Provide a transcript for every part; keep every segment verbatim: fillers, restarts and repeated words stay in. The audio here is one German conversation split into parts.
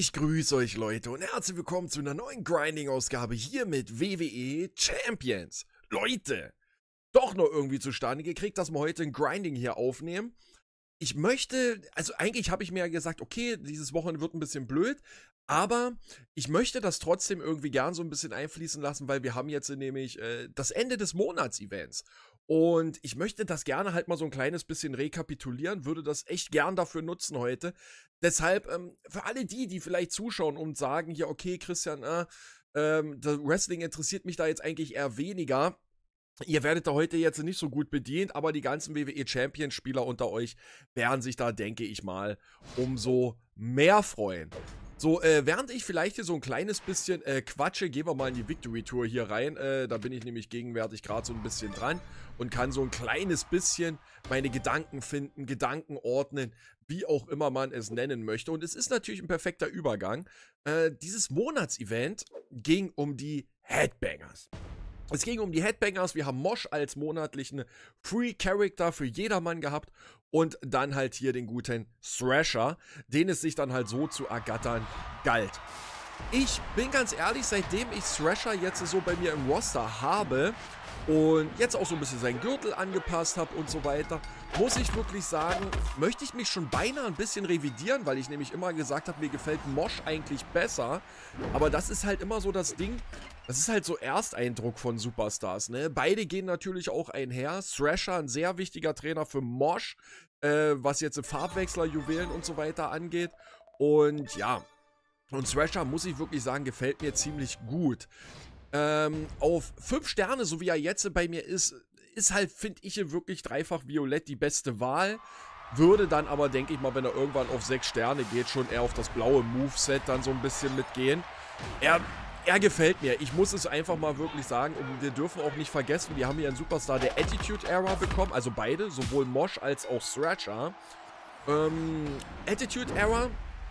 Ich grüße euch Leute und herzlich willkommen zu einer neuen Grinding-Ausgabe hier mit W W E Champions. Leute, doch noch irgendwie zustande gekriegt, dass wir heute ein Grinding hier aufnehmen. Ich möchte, also eigentlich habe ich mir ja gesagt, okay, dieses Wochenende wird ein bisschen blöd, aber ich möchte das trotzdem irgendwie gern so ein bisschen einfließen lassen, weil wir haben jetzt nämlich äh, das Ende des Monats-Events. Und ich möchte das gerne halt mal so ein kleines bisschen rekapitulieren, würde das echt gern dafür nutzen heute. Deshalb, ähm, für alle die, die vielleicht zuschauen und sagen, ja, okay, Christian, äh, ähm, das Wrestling interessiert mich da jetzt eigentlich eher weniger. Ihr werdet da heute jetzt nicht so gut bedient, aber die ganzen W W E-Champions-Spieler unter euch werden sich da, denke ich mal, umso mehr freuen. So, äh, während ich vielleicht hier so ein kleines bisschen äh, quatsche, gehen wir mal in die Victory-Tour hier rein. Äh, da bin ich nämlich gegenwärtig gerade so ein bisschen dran und kann so ein kleines bisschen meine Gedanken finden, Gedanken ordnen, wie auch immer man es nennen möchte. Und es ist natürlich ein perfekter Übergang. Äh, dieses Monatsevent ging um die Headbangers. Es ging um die Headbangers, wir haben Mosh als monatlichen Free Character für jedermann gehabt und dann halt hier den guten Thrasher, den es sich dann halt so zu ergattern galt. Ich bin ganz ehrlich, seitdem ich Thrasher jetzt so bei mir im Roster habe und jetzt auch so ein bisschen seinen Gürtel angepasst habe und so weiter, muss ich wirklich sagen, möchte ich mich schon beinahe ein bisschen revidieren, weil ich nämlich immer gesagt habe, mir gefällt Mosh eigentlich besser, aber das ist halt immer so das Ding, das ist halt so Ersteindruck von Superstars, ne? Beide gehen natürlich auch einher. Thrasher, ein sehr wichtiger Trainer für Mosh, äh, was jetzt Farbwechsler, Juwelen und so weiter angeht. Und ja, und Thrasher, muss ich wirklich sagen, gefällt mir ziemlich gut. Ähm, auf fünf Sterne, so wie er jetzt bei mir ist, ist halt, finde ich, wirklich dreifach Violett die beste Wahl. Würde dann aber, denke ich mal, wenn er irgendwann auf sechs Sterne geht, schon eher auf das blaue Moveset dann so ein bisschen mitgehen. Er... Er gefällt mir. Ich muss es einfach mal wirklich sagen. Und wir dürfen auch nicht vergessen, wir haben hier einen Superstar der Attitude Era bekommen. Also beide, sowohl Mosh als auch Thrasher. Ähm, Attitude Era,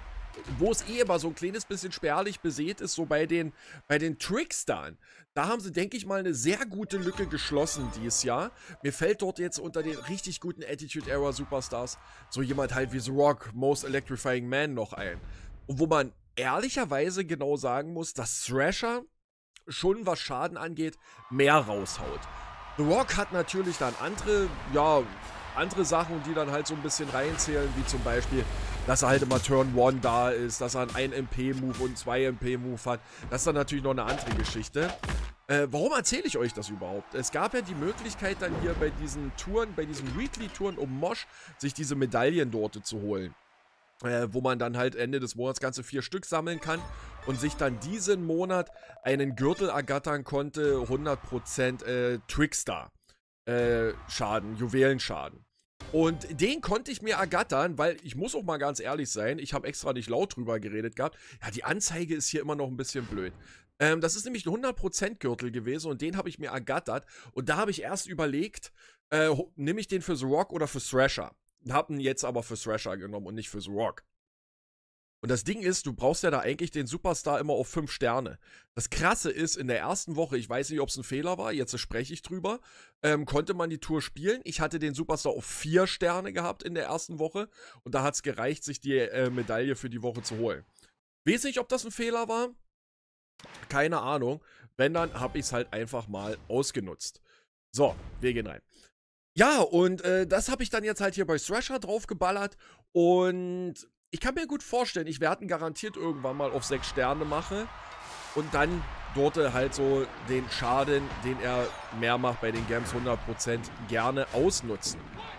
wo es eh immer so ein kleines bisschen spärlich besät ist, so bei den, bei den Trickstern. Da haben sie, denke ich mal, eine sehr gute Lücke geschlossen dieses Jahr. Mir fällt dort jetzt unter den richtig guten Attitude Era Superstars so jemand halt wie The Rock, Most Electrifying Man noch ein. Und wo man ehrlicherweise genau sagen muss, dass Thrasher schon, was Schaden angeht, mehr raushaut. The Rock hat natürlich dann andere, ja, andere Sachen, die dann halt so ein bisschen reinzählen, wie zum Beispiel, dass er halt immer Turn One da ist, dass er einen M P-Move und einen zwei M P-Move hat. Das ist dann natürlich noch eine andere Geschichte. Äh, warum erzähle ich euch das überhaupt? Es gab ja die Möglichkeit dann hier bei diesen Touren, bei diesen Weekly-Touren um Mosh, sich diese Medaillen dort zu holen. Äh, wo man dann halt Ende des Monats ganze vier Stück sammeln kann und sich dann diesen Monat einen Gürtel ergattern konnte, hundert Prozent äh, Trickster äh, Schaden, Juwelenschaden. Und den konnte ich mir ergattern, weil ich muss auch mal ganz ehrlich sein, ich habe extra nicht laut drüber geredet gehabt, ja, die Anzeige ist hier immer noch ein bisschen blöd. Ähm, das ist nämlich ein hundert Prozent Gürtel gewesen und den habe ich mir ergattert und da habe ich erst überlegt, äh, nehme ich den für The Rock oder für Thrasher? Hab ihn jetzt aber für Thrasher genommen und nicht für The Rock. Und das Ding ist, du brauchst ja da eigentlich den Superstar immer auf fünf Sterne. Das Krasse ist, in der ersten Woche, ich weiß nicht, ob es ein Fehler war, jetzt spreche ich drüber, ähm, konnte man die Tour spielen. Ich hatte den Superstar auf vier Sterne gehabt in der ersten Woche und da hat es gereicht, sich die äh, Medaille für die Woche zu holen. Weiß nicht, ob das ein Fehler war. Keine Ahnung. Wenn, dann habe ich es halt einfach mal ausgenutzt. So, wir gehen rein. Ja, und äh, das habe ich dann jetzt halt hier bei Thrasher draufgeballert und ich kann mir gut vorstellen, ich werde ihn garantiert irgendwann mal auf sechs Sterne machen und dann dort halt so den Schaden, den er mehr macht bei den Games hundert Prozent gerne ausnutzen.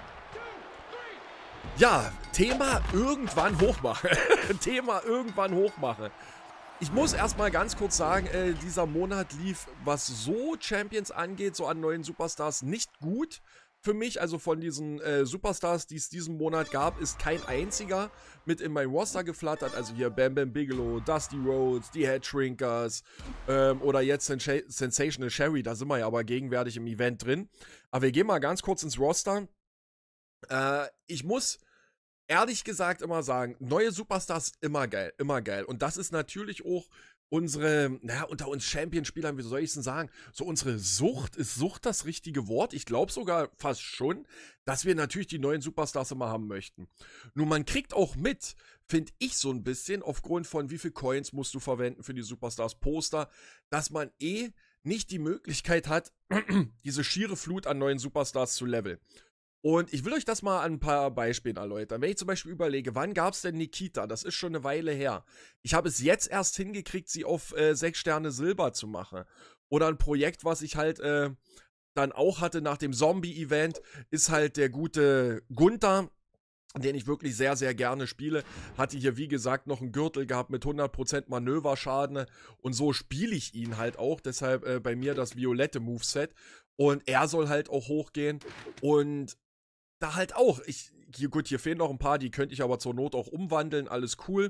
Ja, Thema irgendwann hochmachen. Thema irgendwann hochmachen. Ich muss erstmal ganz kurz sagen, äh, dieser Monat lief, was so Champions angeht, so an neuen Superstars, nicht gut. Für mich, also von diesen äh, Superstars, die es diesen Monat gab, ist kein einziger mit in mein Roster geflattert. Also hier Bam Bam Bigelow, Dusty Rhodes, die Headshrinkers ähm, oder jetzt Sens Sensational Sherry. Da sind wir ja aber gegenwärtig im Event drin. Aber wir gehen mal ganz kurz ins Roster. Äh, ich muss ehrlich gesagt immer sagen, neue Superstars immer geil, immer geil. Und das ist natürlich auch unsere, naja, unter uns Champion-Spielern, wie soll ich es denn sagen, so unsere Sucht, ist Sucht das richtige Wort? Ich glaube sogar fast schon, dass wir natürlich die neuen Superstars immer haben möchten. Nur man kriegt auch mit, finde ich so ein bisschen, aufgrund von wie viel Coins musst du verwenden für die Superstars-Poster, dass man eh nicht die Möglichkeit hat, diese schiere Flut an neuen Superstars zu leveln. Und ich will euch das mal an ein paar Beispielen erläutern. Wenn ich zum Beispiel überlege, wann gab es denn Nikita? Das ist schon eine Weile her. Ich habe es jetzt erst hingekriegt, sie auf äh, sechs Sterne Silber zu machen. Oder ein Projekt, was ich halt äh, dann auch hatte nach dem Zombie-Event, ist halt der gute Gunther, den ich wirklich sehr, sehr gerne spiele. Hatte hier, wie gesagt, noch einen Gürtel gehabt mit hundert Prozent Manöverschaden. Und so spiele ich ihn halt auch. Deshalb äh, bei mir das violette Moveset. Und er soll halt auch hochgehen. Und da halt auch. Ich, hier, gut, hier fehlen noch ein paar, die könnte ich aber zur Not auch umwandeln. Alles cool.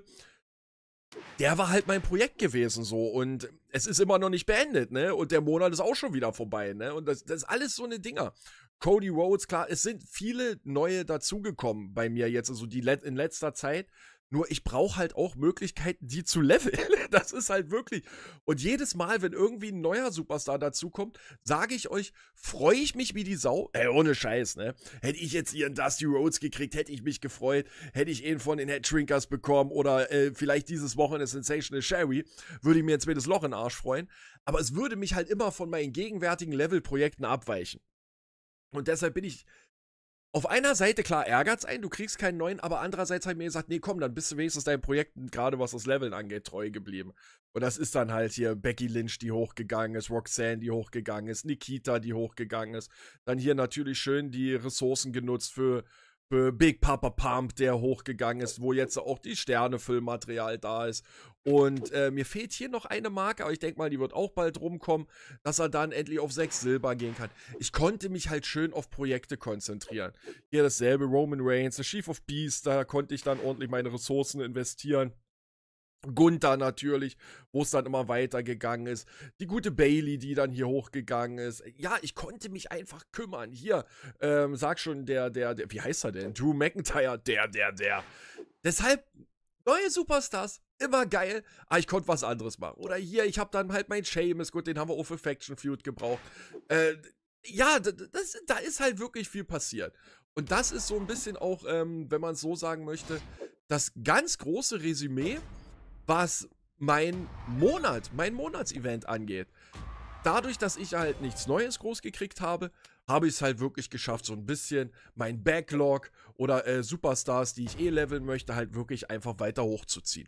Der war halt mein Projekt gewesen so. Und es ist immer noch nicht beendet, ne? Und der Monat ist auch schon wieder vorbei, ne? Und das, das ist alles so eine Dinger. Cody Rhodes, klar, es sind viele neue dazugekommen bei mir jetzt, also die let in letzter Zeit. Nur ich brauche halt auch Möglichkeiten, die zu leveln. Das ist halt wirklich. Und jedes Mal, wenn irgendwie ein neuer Superstar dazukommt, sage ich euch, freue ich mich wie die Sau. Ey, ohne Scheiß, ne? Hätte ich jetzt ihren Dusty Rhodes gekriegt, hätte ich mich gefreut. Hätte ich ihn von den Headshrinkers bekommen oder äh, vielleicht dieses Wochenende Sensational Sherry, würde ich mir jetzt mir das Loch in den Arsch freuen. Aber es würde mich halt immer von meinen gegenwärtigen Levelprojekten abweichen. Und deshalb bin ich auf einer Seite, klar, ärgert es einen, du kriegst keinen neuen, aber andererseits habe ich mir gesagt, nee, komm, dann bist du wenigstens deinen Projekten, gerade was das Leveln angeht, treu geblieben. Und das ist dann halt hier Becky Lynch, die hochgegangen ist, Roxanne, die hochgegangen ist, Nikita, die hochgegangen ist. Dann hier natürlich schön die Ressourcen genutzt für, für Big Papa Pump, der hochgegangen ist, wo jetzt auch die Sterne-Füllmaterial da ist. Und äh, mir fehlt hier noch eine Marke, aber ich denke mal, die wird auch bald rumkommen, dass er dann endlich auf sechs Silber gehen kann. Ich konnte mich halt schön auf Projekte konzentrieren. Hier dasselbe, Roman Reigns, The Chief of Beasts, da konnte ich dann ordentlich meine Ressourcen investieren. Gunther natürlich, wo es dann immer weitergegangen ist. Die gute Bayley, die dann hier hochgegangen ist. Ja, ich konnte mich einfach kümmern. Hier, ähm, sag schon, der, der, der, wie heißt er denn? Drew McIntyre, der, der, der. Deshalb, neue Superstars, immer geil, aber ich konnte was anderes machen. Oder hier, ich habe dann halt meinen Sheamus, gut, den haben wir auch für Faction Feud gebraucht. Äh, ja, das, da ist halt wirklich viel passiert. Und das ist so ein bisschen auch, ähm, wenn man es so sagen möchte, das ganz große Resümee, was mein Monat, mein Monatsevent angeht. Dadurch, dass ich halt nichts Neues groß gekriegt habe, habe ich es halt wirklich geschafft, so ein bisschen mein Backlog oder äh, Superstars, die ich eh leveln möchte, halt wirklich einfach weiter hochzuziehen.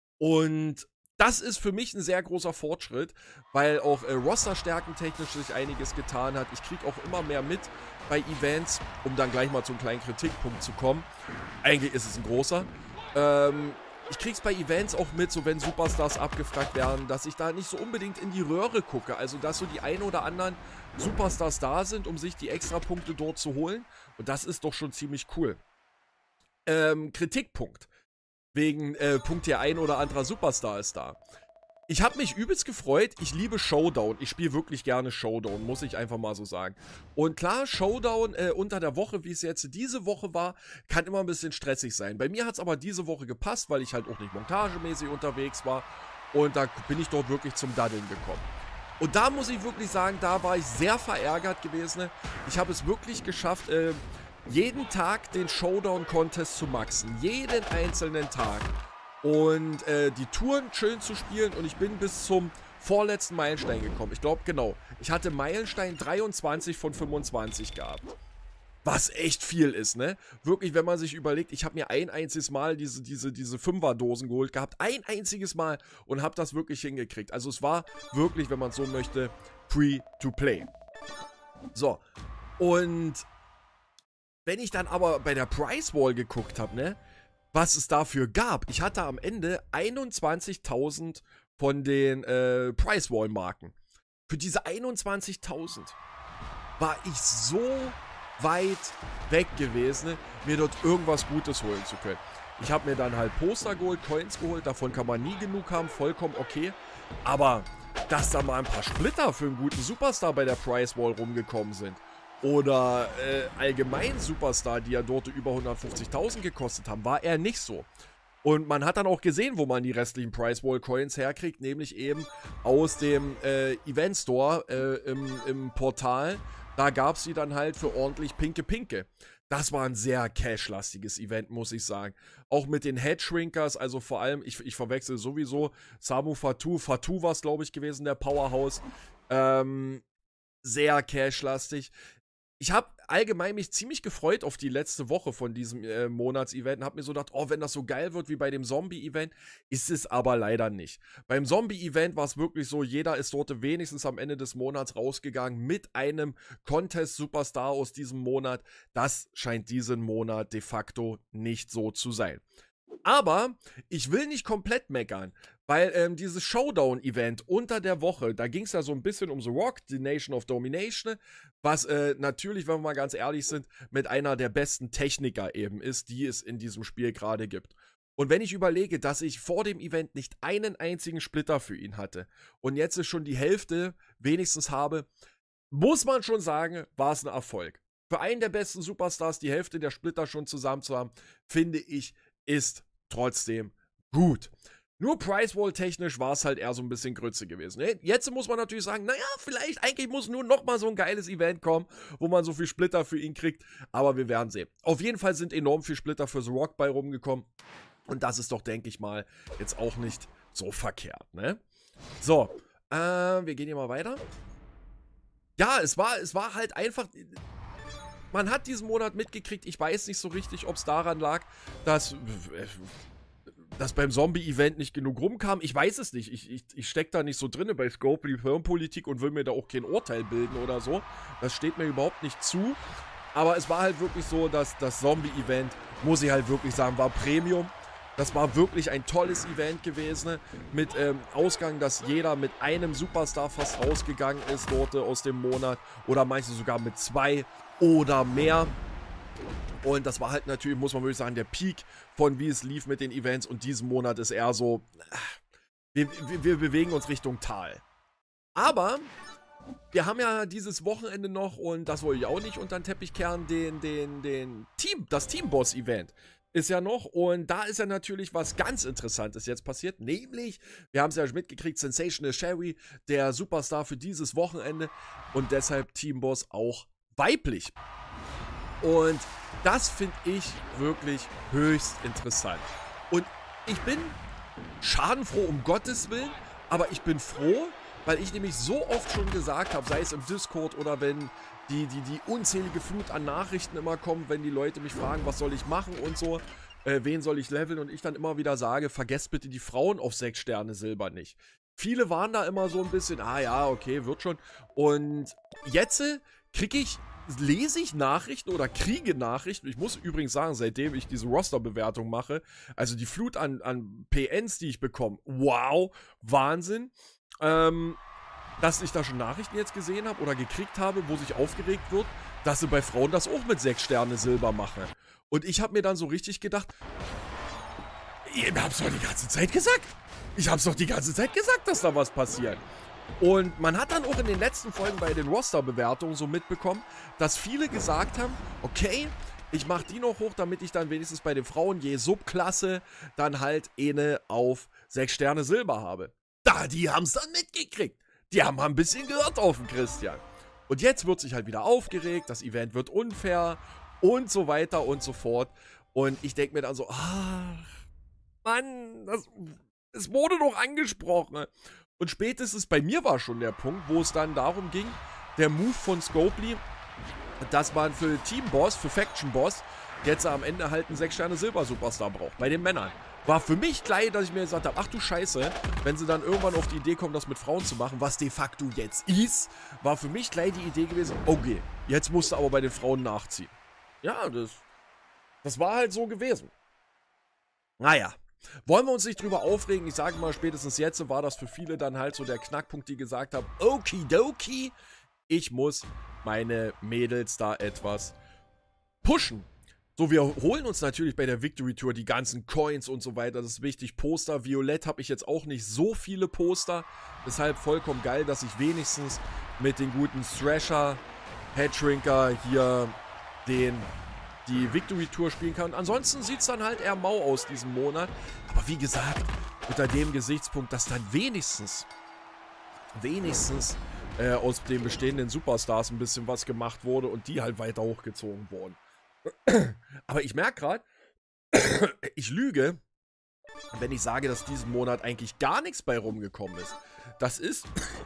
Und das ist für mich ein sehr großer Fortschritt, weil auch äh, Roster-Stärken-technisch sich einiges getan hat. Ich kriege auch immer mehr mit bei Events, um dann gleich mal zu einem kleinen Kritikpunkt zu kommen. Eigentlich ist es ein großer. Ähm, Ich krieg's bei Events auch mit, so wenn Superstars abgefragt werden, dass ich da nicht so unbedingt in die Röhre gucke. Also, dass so die ein oder anderen Superstars da sind, um sich die Extrapunkte dort zu holen. Und das ist doch schon ziemlich cool. Ähm, Kritikpunkt. Wegen äh, Punkt hier ein oder anderer Superstar ist da. Ich habe mich übelst gefreut. Ich liebe Showdown. Ich spiele wirklich gerne Showdown, muss ich einfach mal so sagen. Und klar, Showdown äh, unter der Woche, wie es jetzt diese Woche war, kann immer ein bisschen stressig sein. Bei mir hat es aber diese Woche gepasst, weil ich halt auch nicht montagemäßig unterwegs war. Und da bin ich dort wirklich zum Daddeln gekommen. Und da muss ich wirklich sagen, da war ich sehr verärgert gewesen. Ich habe es wirklich geschafft, äh, jeden Tag den Showdown-Contest zu maxen. Jeden einzelnen Tag. Und äh, die Touren schön zu spielen und ich bin bis zum vorletzten Meilenstein gekommen. Ich glaube, genau. Ich hatte Meilenstein dreiundzwanzig von fünfundzwanzig gehabt. Was echt viel ist, ne? Wirklich, wenn man sich überlegt, ich habe mir ein einziges Mal diese, diese, diese Fünferdosen geholt gehabt. Ein einziges Mal und habe das wirklich hingekriegt. Also es war wirklich, wenn man es so möchte, free to play. So. Und wenn ich dann aber bei der Price Wall geguckt habe, ne? Was es dafür gab. Ich hatte am Ende einundzwanzigtausend von den äh, Price Wall Marken. Für diese einundzwanzigtausend war ich so weit weg gewesen, mir dort irgendwas Gutes holen zu können. Ich habe mir dann halt Poster geholt, Coins geholt, davon kann man nie genug haben, vollkommen okay. Aber dass da mal ein paar Splitter für einen guten Superstar bei der Price Wall rumgekommen sind, oder äh, allgemein Superstar, die ja dort über hundertfünfzigtausend gekostet haben, war er nicht so. Und man hat dann auch gesehen, wo man die restlichen Prize Wall Coins herkriegt, nämlich eben aus dem äh, Event Store äh, im, im Portal. Da gab es die dann halt für ordentlich pinke Pinke. Das war ein sehr cash-lastiges Event, muss ich sagen. Auch mit den Headshrinkers, also vor allem, ich, ich verwechsel sowieso Samu Fatou. Fatou war es, glaube ich, gewesen, der Powerhouse. Ähm, sehr cash-lastig. Ich habe allgemein mich ziemlich gefreut auf die letzte Woche von diesem äh, Monatsevent und habe mir so gedacht, oh, wenn das so geil wird wie bei dem Zombie-Event, ist es aber leider nicht. Beim Zombie-Event war es wirklich so, jeder ist dort wenigstens am Ende des Monats rausgegangen mit einem Contest-Superstar aus diesem Monat. Das scheint diesen Monat de facto nicht so zu sein. Aber ich will nicht komplett meckern, weil ähm, dieses Showdown-Event unter der Woche, da ging es ja so ein bisschen um The Rock, The Nation of Domination, was äh, natürlich, wenn wir mal ganz ehrlich sind, mit einer der besten Techniker eben ist, die es in diesem Spiel gerade gibt. Und wenn ich überlege, dass ich vor dem Event nicht einen einzigen Splitter für ihn hatte und jetzt ist schon die Hälfte wenigstens habe, muss man schon sagen, war es ein Erfolg. Für einen der besten Superstars die Hälfte der Splitter schon zusammen zu haben, finde ich, ist trotzdem gut. Nur Price-Wall-technisch war es halt eher so ein bisschen Grütze gewesen. Ne? Jetzt muss man natürlich sagen, naja, vielleicht eigentlich muss nur noch mal so ein geiles Event kommen, wo man so viel Splitter für ihn kriegt. Aber wir werden sehen. Auf jeden Fall sind enorm viel Splitter für The Rock bei rumgekommen. Und das ist doch, denke ich mal, jetzt auch nicht so verkehrt. Ne? So, äh, wir gehen hier mal weiter. Ja, es war, es war halt einfach... Man hat diesen Monat mitgekriegt, ich weiß nicht so richtig, ob es daran lag, dass, dass beim Zombie-Event nicht genug rumkam. Ich weiß es nicht. Ich, ich, ich stecke da nicht so drin bei Scopely Firmenpolitik und will mir da auch kein Urteil bilden oder so. Das steht mir überhaupt nicht zu. Aber es war halt wirklich so, dass das Zombie-Event, muss ich halt wirklich sagen, war Premium. Das war wirklich ein tolles Event gewesen, mit ähm, Ausgang, dass jeder mit einem Superstar fast rausgegangen ist dort aus dem Monat oder manche sogar mit zwei oder mehr. Und das war halt natürlich, muss man wirklich sagen, der Peak von wie es lief mit den Events und diesen Monat ist eher so, wir, wir, wir bewegen uns Richtung Tal. Aber wir haben ja dieses Wochenende noch, und das wollte ich auch nicht unter den Teppich kehren, den, den, den Team, das Teamboss-Event. Ist ja noch, und da ist ja natürlich was ganz Interessantes jetzt passiert, nämlich, wir haben es ja schon mitgekriegt, Sensational Sherry, der Superstar für dieses Wochenende und deshalb Teamboss auch weiblich. Und das finde ich wirklich höchst interessant. Und ich bin schadenfroh, um Gottes Willen, aber ich bin froh, weil ich nämlich so oft schon gesagt habe, sei es im Discord oder wenn die, die, die unzählige Flut an Nachrichten immer kommt, wenn die Leute mich fragen, was soll ich machen und so, äh, wen soll ich leveln, und ich dann immer wieder sage, vergesst bitte die Frauen auf sechs Sterne Silber nicht. Viele waren da immer so ein bisschen, ah ja, okay, wird schon. Und jetzt kriege ich, lese ich Nachrichten oder kriege Nachrichten. Ich muss übrigens sagen, seitdem ich diese Roster-Bewertung mache, also die Flut an, an P Ns, die ich bekomme, wow, Wahnsinn. Ähm, dass ich da schon Nachrichten jetzt gesehen habe oder gekriegt habe, wo sich aufgeregt wird, dass sie bei Frauen das auch mit sechs Sterne Silber machen. Und ich habe mir dann so richtig gedacht, ihr habt's doch die ganze Zeit gesagt. Ich hab's doch die ganze Zeit gesagt, dass da was passiert. Und man hat dann auch in den letzten Folgen bei den Roster-Bewertungen so mitbekommen, dass viele gesagt haben, okay, ich mache die noch hoch, damit ich dann wenigstens bei den Frauen je Subklasse dann halt eine auf sechs Sterne Silber habe. Da, die haben es dann mitgekriegt. Die haben ein bisschen gehört auf den Christian. Und jetzt wird sich halt wieder aufgeregt, das Event wird unfair und so weiter und so fort. Und ich denke mir dann so, ach, Mann, das, es wurde doch angesprochen. Und spätestens bei mir war schon der Punkt, wo es dann darum ging, der Move von Scopely, dass man für Team Boss, für Faction Boss, jetzt am Ende halt einen sechs Sterne Silber Superstar braucht, bei den Männern. War für mich gleich, dass ich mir gesagt habe, ach du Scheiße, wenn sie dann irgendwann auf die Idee kommen, das mit Frauen zu machen, was de facto jetzt ist, war für mich gleich die Idee gewesen, okay, jetzt musst du aber bei den Frauen nachziehen. Ja, das, das war halt so gewesen. Naja, wollen wir uns nicht drüber aufregen, ich sage mal, spätestens jetzt war das für viele dann halt so der Knackpunkt, die gesagt haben, okidoki, ich muss meine Mädels da etwas pushen. So, wir holen uns natürlich bei der Victory Tour die ganzen Coins und so weiter, das ist wichtig. Poster, Violett habe ich jetzt auch nicht so viele Poster, deshalb vollkommen geil, dass ich wenigstens mit den guten Thrasher, Headshrinker hier den die Victory Tour spielen kann. Ansonsten sieht es dann halt eher mau aus diesen Monat. Aber wie gesagt, unter dem Gesichtspunkt, dass dann wenigstens, wenigstens äh, aus den bestehenden Superstars ein bisschen was gemacht wurde und die halt weiter hochgezogen wurden. Aber ich merke gerade, ich lüge, wenn ich sage, dass diesen Monat eigentlich gar nichts bei rumgekommen ist. Das ist...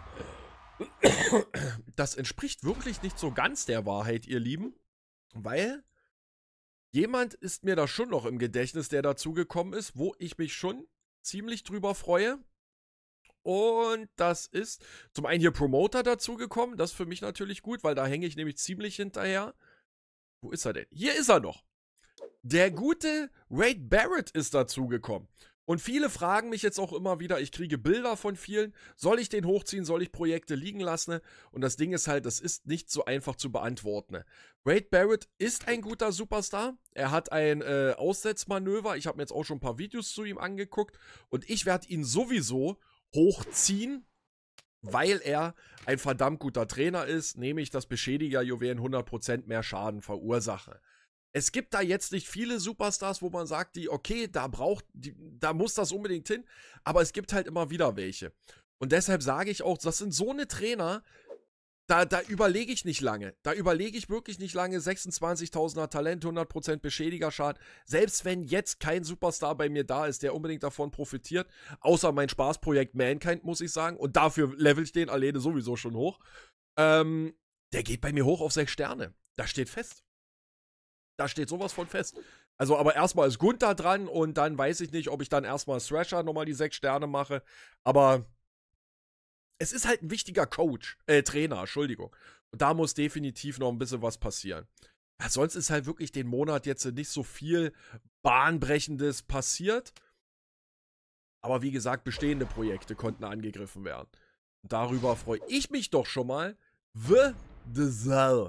Das entspricht wirklich nicht so ganz der Wahrheit, ihr Lieben. Weil jemand ist mir da schon noch im Gedächtnis, der dazugekommen ist, wo ich mich schon ziemlich drüber freue. Und das ist zum einen hier Promoter dazugekommen. Das ist für mich natürlich gut, weil da hänge ich nämlich ziemlich hinterher. Wo ist er denn? Hier ist er noch. Der gute Wade Barrett ist dazugekommen. Und viele fragen mich jetzt auch immer wieder, ich kriege Bilder von vielen, soll ich den hochziehen, soll ich Projekte liegen lassen? Und das Ding ist halt, das ist nicht so einfach zu beantworten. Wade Barrett ist ein guter Superstar. Er hat ein äh, Aussetzmanöver. Ich habe mir jetzt auch schon ein paar Videos zu ihm angeguckt. Und ich werde ihn sowieso hochziehen, weil er ein verdammt guter Trainer ist, nämlich das Beschädiger-Juwelen hundert Prozent mehr Schaden verursache. Es gibt da jetzt nicht viele Superstars, wo man sagt, die, okay, da braucht, die, da muss das unbedingt hin, aber es gibt halt immer wieder welche. Und deshalb sage ich auch, das sind so eine Trainer, da, da überlege ich nicht lange. Da überlege ich wirklich nicht lange. sechsundzwanzigtausender Talent, hundert Prozent Beschädigerschaden. Selbst wenn jetzt kein Superstar bei mir da ist, der unbedingt davon profitiert, außer mein Spaßprojekt Mankind, muss ich sagen, und dafür level ich den alleine sowieso schon hoch, ähm, der geht bei mir hoch auf sechs Sterne. Das steht fest. Da steht sowas von fest. Also, aber erstmal ist Gunther dran und dann weiß ich nicht, ob ich dann erstmal Thrasher nochmal die sechs Sterne mache. Aber es ist halt ein wichtiger Coach, äh, Trainer, Entschuldigung. Und da muss definitiv noch ein bisschen was passieren. Ja, sonst ist halt wirklich den Monat jetzt nicht so viel Bahnbrechendes passiert. Aber wie gesagt, bestehende Projekte konnten angegriffen werden. Und darüber freue ich mich doch schon mal. The Desire.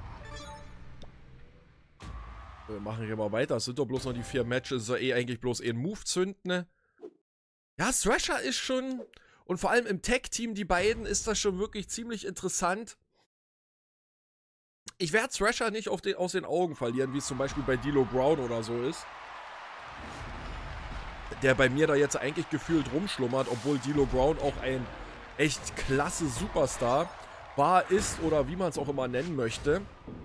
Wir machen hier mal weiter. Es sind doch bloß noch die vier Matches. Ist ja eh eigentlich bloß eh ein Move zünden, ne? Ja, Thrasher ist schon... Und vor allem im Tag-Team, die beiden, ist das schon wirklich ziemlich interessant. Ich werde Thrasher nicht auf den, aus den Augen verlieren, wie es zum Beispiel bei D'Lo Brown oder so ist. Der bei mir da jetzt eigentlich gefühlt rumschlummert, obwohl D'Lo Brown auch ein echt klasse Superstar war, ist oder wie man es auch immer nennen möchte.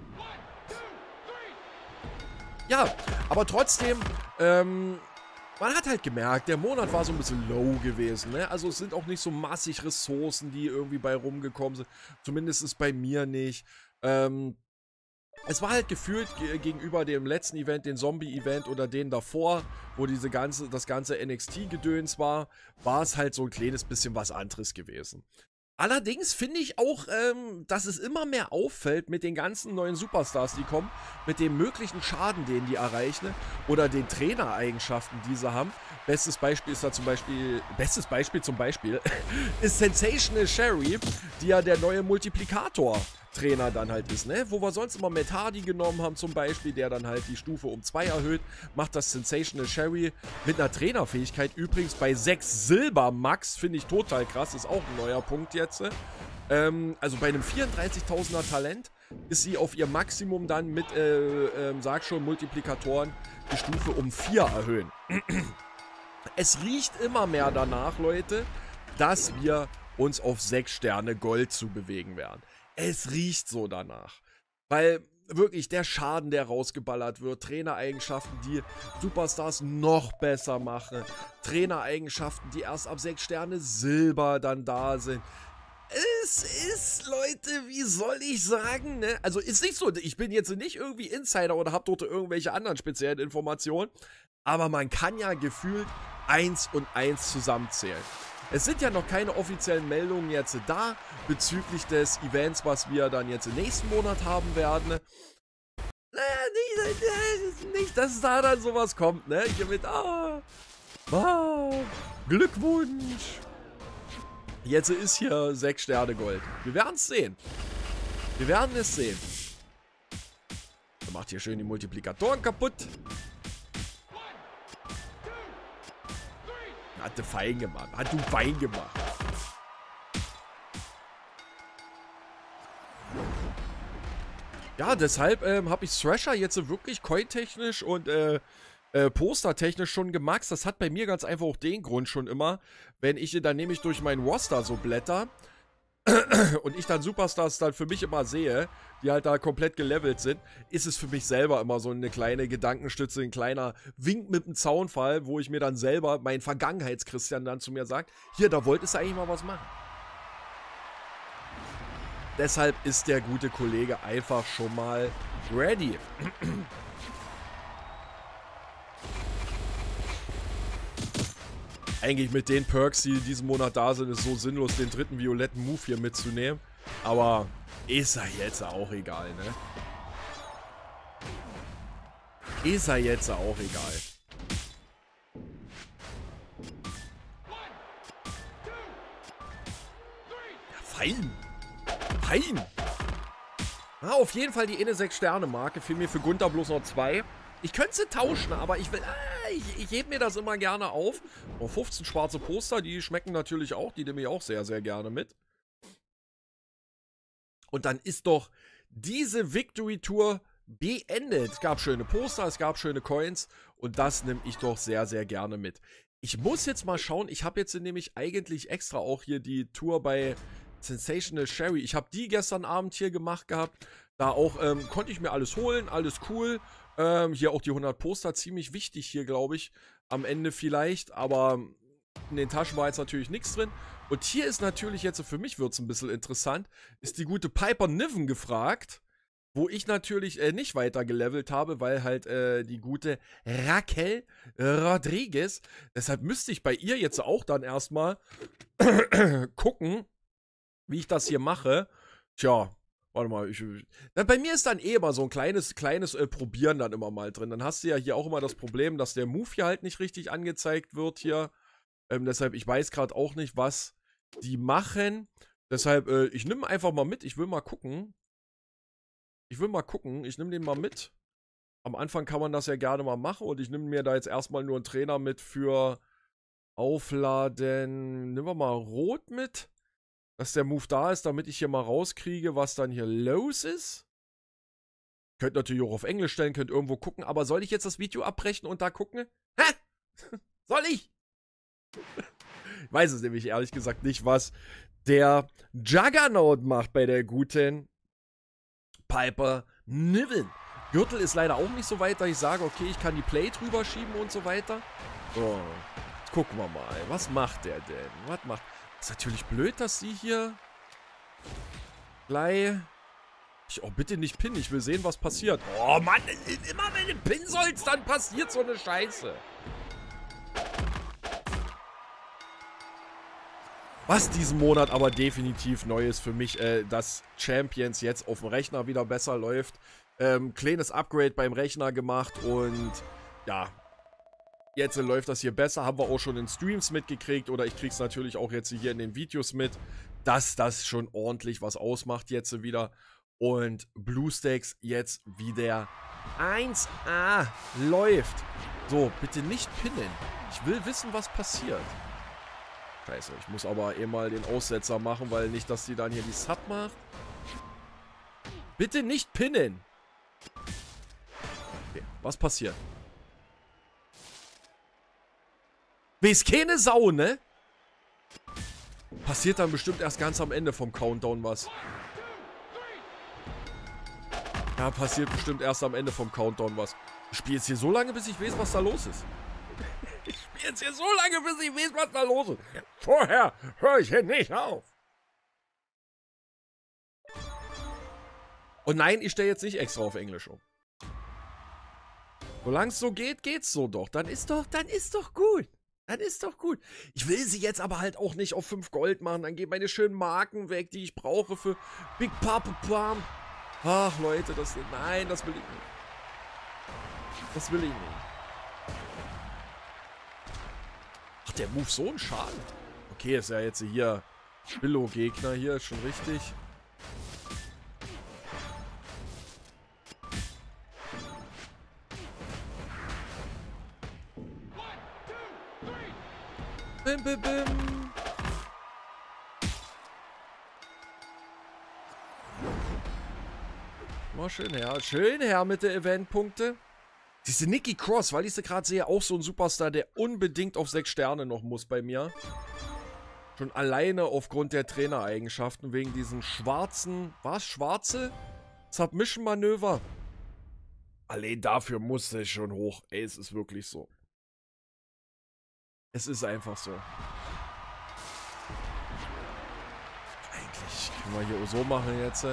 Ja, aber trotzdem, ähm, man hat halt gemerkt, der Monat war so ein bisschen low gewesen, ne? Also es sind auch nicht so massig Ressourcen, die irgendwie bei rumgekommen sind. Zumindest ist bei mir nicht. Ähm, es war halt gefühlt ge gegenüber dem letzten Event, den Zombie-Event oder den davor, wo diese ganze, das ganze N X T-Gedöns war, war es halt so ein kleines bisschen was anderes gewesen. Allerdings finde ich auch, ähm, dass es immer mehr auffällt mit den ganzen neuen Superstars, die kommen, mit dem möglichen Schaden, den die erreichen oder den Trainereigenschaften, die sie haben. Bestes Beispiel ist da zum Beispiel, bestes Beispiel zum Beispiel, ist Sensational Sherry, die ja der neue Multiplikator-Trainer dann halt ist, ne? Wo wir sonst immer Matt Hardy genommen haben zum Beispiel, der dann halt die Stufe um zwei erhöht, macht das Sensational Sherry mit einer Trainerfähigkeit übrigens bei sechs Silber Max, finde ich total krass, ist auch ein neuer Punkt jetzt. Ähm, also bei einem vierunddreißigtausender Talent ist sie auf ihr Maximum dann mit, äh, äh, sag schon, Multiplikatoren die Stufe um vier erhöhen. Es riecht immer mehr danach, Leute, dass wir uns auf sechs Sterne Gold zu bewegen werden. Es riecht so danach. Weil wirklich der Schaden, der rausgeballert wird, Trainereigenschaften, die Superstars noch besser machen, Trainereigenschaften, die erst ab sechs Sterne Silber dann da sind. Es ist, Leute, wie soll ich sagen, ne? Also ist nicht so, ich bin jetzt nicht irgendwie Insider oder habe dort irgendwelche anderen speziellen Informationen, aber man kann ja gefühlt eins und eins zusammenzählen. Es sind ja noch keine offiziellen Meldungen jetzt da bezüglich des Events, was wir dann jetzt im nächsten Monat haben werden. Naja, nicht, nicht dass da dann sowas kommt, ne? Hier mit, ah, ah, Glückwunsch. Jetzt ist hier sechs Sterne Gold. Wir werden es sehen. Wir werden es sehen. Er macht hier schön die Multiplikatoren kaputt. Hat du fein gemacht. Hat du fein gemacht. Ja, deshalb ähm, habe ich Thrasher jetzt so wirklich cointechnisch und äh, äh, postertechnisch schon gemaxt. Das hat bei mir ganz einfach auch den Grund schon immer, wenn ich dann nämlich durch meinen Roster so blätter und ich dann Superstars dann für mich immer sehe, die halt da komplett gelevelt sind, ist es für mich selber immer so eine kleine Gedankenstütze, ein kleiner Wink mit dem Zaunfall, wo ich mir dann selber, mein Vergangenheits-Christian dann zu mir sagt, hier, da wolltest du eigentlich mal was machen. Deshalb ist der gute Kollege einfach schon mal ready. Eigentlich mit den Perks, die diesen Monat da sind, ist so sinnlos, den dritten violetten Move hier mitzunehmen. Aber ist er jetzt auch egal, ne? Ist er jetzt auch egal. Ja, fein. Fein. Ja, auf jeden Fall die inne sechs Sterne Marke. Fehlen mir für Gunther bloß noch zwei. Ich könnte sie tauschen, aber ich will... Ah, ich, ich hebe mir das immer gerne auf. Oh, fünfzehn schwarze Poster, die schmecken natürlich auch. Die nehme ich auch sehr, sehr gerne mit. Und dann ist doch diese Victory Tour beendet. Es gab schöne Poster, es gab schöne Coins. Und das nehme ich doch sehr, sehr gerne mit. Ich muss jetzt mal schauen. Ich habe jetzt nämlich eigentlich extra auch hier die Tour bei Sensational Sherry. Ich habe die gestern Abend hier gemacht gehabt. Da auch ähm, konnte ich mir alles holen. Alles cool. Ähm, hier auch die hundert Poster, ziemlich wichtig hier, glaube ich, am Ende vielleicht, aber in den Taschen war jetzt natürlich nichts drin. Und hier ist natürlich jetzt, für mich wird es ein bisschen interessant, ist die gute Piper Niven gefragt, wo ich natürlich äh, nicht weiter gelevelt habe, weil halt äh, die gute Raquel Rodriguez, deshalb müsste ich bei ihr jetzt auch dann erstmal gucken, wie ich das hier mache. Tja, warte mal, ich, na, bei mir ist dann eh immer so ein kleines, kleines äh, Probieren dann immer mal drin. Dann hast du ja hier auch immer das Problem, dass der Move hier halt nicht richtig angezeigt wird hier. Ähm, deshalb, ich weiß gerade auch nicht, was die machen. Deshalb, äh, ich nehme einfach mal mit. Ich will mal gucken. Ich will mal gucken. Ich nehme den mal mit. Am Anfang kann man das ja gerne mal machen. Und ich nehme mir da jetzt erstmal nur einen Trainer mit für Aufladen. Nehmen wir mal Rot mit. Dass der Move da ist, damit ich hier mal rauskriege, was dann hier los ist. Könnt natürlich auch auf Englisch stellen, könnt irgendwo gucken. Aber soll ich jetzt das Video abbrechen und da gucken? Hä? Soll ich? Ich weiß es nämlich ehrlich gesagt nicht, was der Juggernaut macht bei der guten Piper Niven. Gürtel ist leider auch nicht so weit, dass ich sage, okay, ich kann die Play drüber schieben und so weiter. So, jetzt gucken wir mal. Was macht der denn? Was macht... Ist natürlich blöd, dass sie hier gleich... Ich, oh, bitte nicht pinnen. Ich will sehen, was passiert. Oh, Mann. Immer wenn du pinnen sollst, dann passiert so eine Scheiße. Was diesen Monat aber definitiv neu ist für mich, äh, dass Champions jetzt auf dem Rechner wieder besser läuft. Ähm, kleines Upgrade beim Rechner gemacht und ja... Jetzt läuft das hier besser, haben wir auch schon in Streams mitgekriegt oder ich krieg's natürlich auch jetzt hier in den Videos mit, dass das schon ordentlich was ausmacht jetzt wieder und BlueStacks jetzt wieder eins A läuft. So, bitte nicht pinnen. Ich will wissen, was passiert. Scheiße, ich muss aber eh mal den Aussetzer machen, weil nicht, dass die dann hier die Sub macht. Bitte nicht pinnen. Okay, was passiert? Weiß keine Sau, ne? Passiert dann bestimmt erst ganz am Ende vom Countdown was. Ja, passiert bestimmt erst am Ende vom Countdown was. Ich spiele jetzt hier so lange, bis ich weiß, was da los ist. Ich spiele jetzt hier so lange, bis ich weiß, was da los ist. Vorher höre ich hier nicht auf. Und nein, ich stelle jetzt nicht extra auf Englisch um. Solange es so geht, geht's so doch. Dann ist doch, dann ist doch gut. Dann ist doch gut. Ich will sie jetzt aber halt auch nicht auf fünf Gold machen. Dann gehen meine schönen Marken weg, die ich brauche für Big Papa Pam. Ach, Leute, das... Nein, das will ich nicht. Das will ich nicht. Ach, der Move so ein Schaden. Okay, ist ja jetzt hier Billo-Gegner hier, ist schon richtig. Bim, bim, bim. Oh, schön her. Schön her mit der Eventpunkte. Diese Nikki Cross, weil ich sie gerade sehe, auch so ein Superstar, der unbedingt auf sechs Sterne noch muss bei mir. Schon alleine aufgrund der Trainereigenschaften, wegen diesen schwarzen, was, schwarze Submission-Manöver. Allein dafür muss er schon hoch. Ey, es ist wirklich so. Es ist einfach so. Eigentlich können wir hier auch so machen jetzt.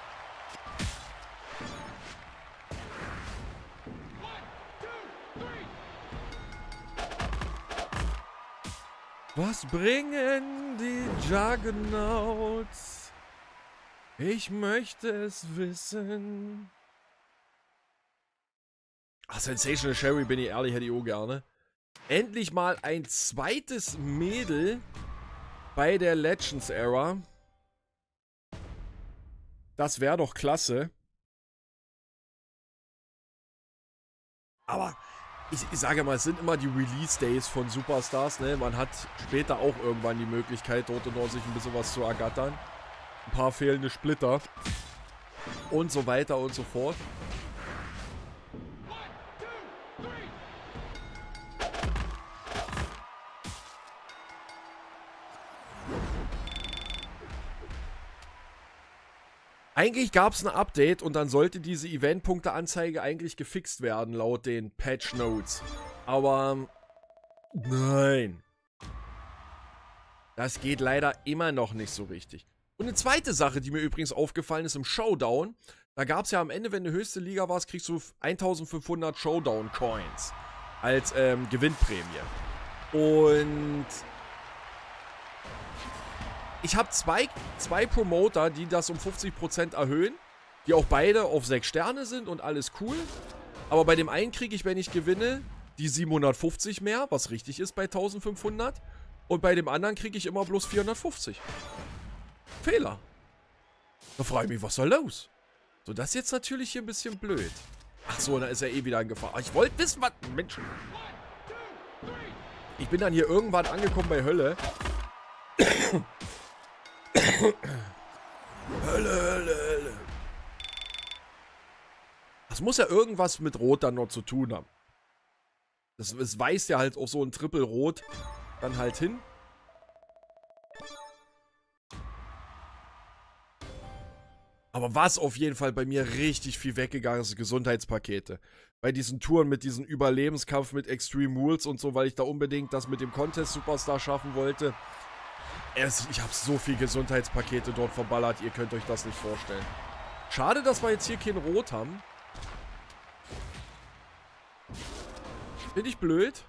Was bringen die Juggernauts? Ich möchte es wissen. Ach, Sensational Sherry, bin ich ehrlich, hätte ich auch gerne. Endlich mal ein zweites Mädel bei der Legends Era. Das wäre doch klasse. Aber ich, ich sage mal, es sind immer die Release-Days von Superstars, ne? Man hat später auch irgendwann die Möglichkeit, dort noch sich ein bisschen was zu ergattern. Ein paar fehlende Splitter. Und so weiter und so fort. Eigentlich gab es ein Update und dann sollte diese Eventpunkte-Anzeige eigentlich gefixt werden, laut den Patch Notes. Aber nein. Das geht leider immer noch nicht so richtig. Und eine zweite Sache, die mir übrigens aufgefallen ist im Showdown, da gab es ja am Ende, wenn du höchste Liga warst, kriegst du eintausendfünfhundert Showdown-Coins als ähm, Gewinnprämie. Und ich habe zwei, zwei Promoter, die das um fünfzig Prozent erhöhen, die auch beide auf sechs Sterne sind und alles cool. Aber bei dem einen kriege ich, wenn ich gewinne, die siebenhundertfünfzig mehr, was richtig ist bei eintausendfünfhundert. Und bei dem anderen kriege ich immer bloß vierhundertfünfzig. Fehler. Da frage ich mich, was soll los? So, das ist jetzt natürlich hier ein bisschen blöd. Ach so, da ist er eh wieder in Gefahr. Ich wollte wissen, was... Mensch. Ich bin dann hier irgendwann angekommen bei Hölle. Hölle, Hölle, Hölle. Das muss ja irgendwas mit Rot dann noch zu tun haben. Das, das weist ja halt auf so ein Triple-Rot dann halt hin. Aber was auf jeden Fall bei mir richtig viel weggegangen ist, Gesundheitspakete. Bei diesen Touren mit diesem Überlebenskampf mit Extreme Rules und so, weil ich da unbedingt das mit dem Contest Superstar schaffen wollte. Es, ich habe so viel Gesundheitspakete dort verballert, ihr könnt euch das nicht vorstellen. Schade, dass wir jetzt hier kein Rot haben. Bin ich blöd?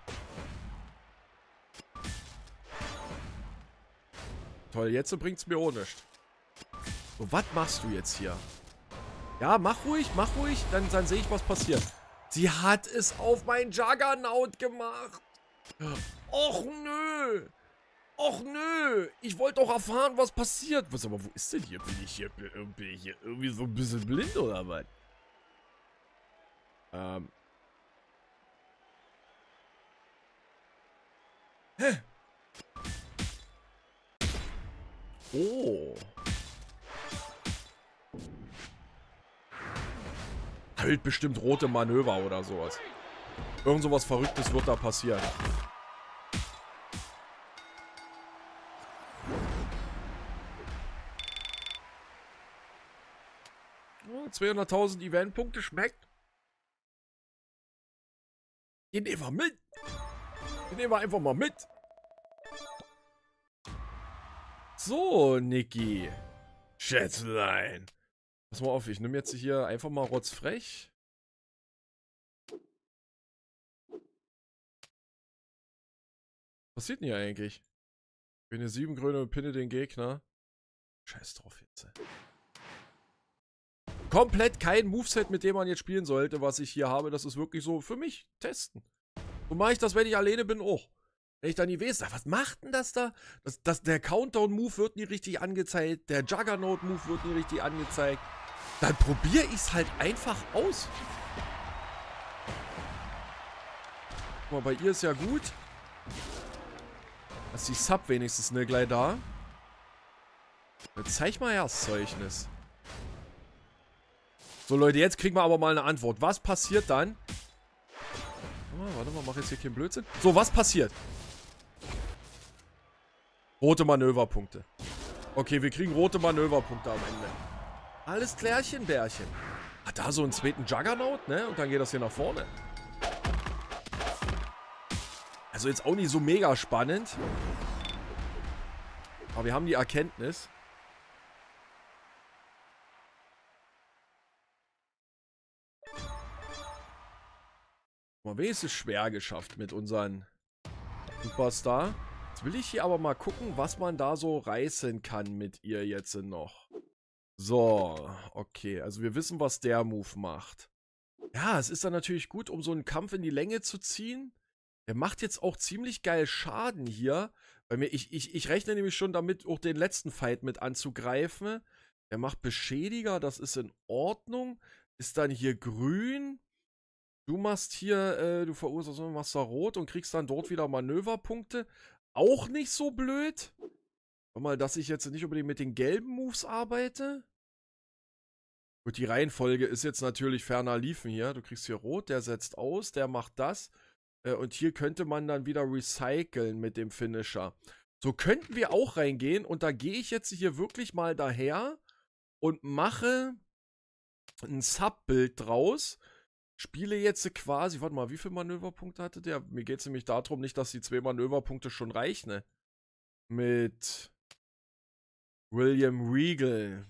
Toll, jetzt bringt's mir auch nichts. So, was machst du jetzt hier? Ja, mach ruhig, mach ruhig, dann, dann sehe ich, was passiert. Sie hat es auf mein Juggernaut gemacht. Och nö. Och nö. Ich wollte doch erfahren, was passiert. Was, aber wo ist denn hier? Bin ich hier, bin ich hier irgendwie so ein bisschen blind oder was? Ähm. Hä? Oh. Halt bestimmt rote Manöver oder sowas. Irgend sowas Verrücktes wird da passieren. Oh, zweihunderttausend Eventpunkte schmeckt. Den nehmen wir mit. Den nehmen wir einfach mal mit. So, Niki. Schätzlein. Pass mal auf, ich nehme jetzt hier einfach mal rotzfrech. Was passiert denn hier eigentlich? Ich bin eine sieben Grüne und pinne den Gegner. Scheiß drauf jetzt. Komplett kein Moveset, mit dem man jetzt spielen sollte, was ich hier habe. Das ist wirklich so für mich testen. So mache ich das, wenn ich alleine bin, auch. Wenn ich dann nie weiß, was macht denn das da? Das, das, der Countdown-Move wird nie richtig angezeigt. Der Juggernaut-Move wird nie richtig angezeigt. Dann probiere ich es halt einfach aus. Guck mal, bei ihr ist ja gut. Da ist die Sub wenigstens ne gleich da. Jetzt zeig mal her das Zeugnis. So, Leute, jetzt kriegen wir aber mal eine Antwort. Was passiert dann? Oh, warte mal, mach jetzt hier keinen Blödsinn. So, was passiert? Rote Manöverpunkte. Okay, wir kriegen rote Manöverpunkte am Ende. Alles klärchen, Bärchen. Hat da so einen zweiten Juggernaut, ne? Und dann geht das hier nach vorne. Also jetzt auch nicht so mega spannend. Aber wir haben die Erkenntnis. Mal wenigstens schwer geschafft mit unseren Superstar. Jetzt will ich hier aber mal gucken, was man da so reißen kann mit ihr jetzt noch. So, okay. Also wir wissen, was der Move macht. Ja, es ist dann natürlich gut, um so einen Kampf in die Länge zu ziehen. Der macht jetzt auch ziemlich geil Schaden hier. Bei mir, ich, ich, ich rechne nämlich schon damit, auch den letzten Fight mit anzugreifen. Der macht Beschädiger, das ist in Ordnung. Ist dann hier grün. Du machst hier, äh, du verursachst, machst da rot und kriegst dann dort wieder Manöverpunkte. Auch nicht so blöd. Guck mal, dass ich jetzt nicht unbedingt mit den gelben Moves arbeite. Gut, die Reihenfolge ist jetzt natürlich ferner liefen hier. Du kriegst hier rot, der setzt aus, der macht das. Äh, und hier könnte man dann wieder recyceln mit dem Finisher. So könnten wir auch reingehen. Und da gehe ich jetzt hier wirklich mal daher und mache ein Subbild draus. Spiele jetzt quasi, warte mal, wie viele Manöverpunkte hatte der? Mir geht es nämlich darum, nicht, dass die zwei Manöverpunkte schon reichen. Ne? Mit William Regal.